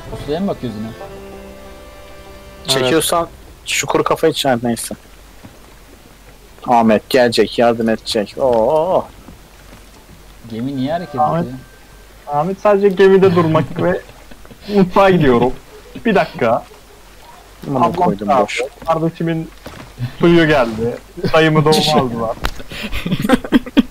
Pusuya mı bakıyoruz yine? Çekiyorsan şu kuru kafayı çağır neyse. Ahmet gelecek, yardım edecek. Oo. Gemi niye hareket Ahmet. ediyor? Ahmet sadece gemide durmak ve mutfağa gidiyorum. Bir dakika. Bunu Ablam koydum çağırdı. boş. Kardeşimin suyu geldi. Dayımı doğuma aldılar.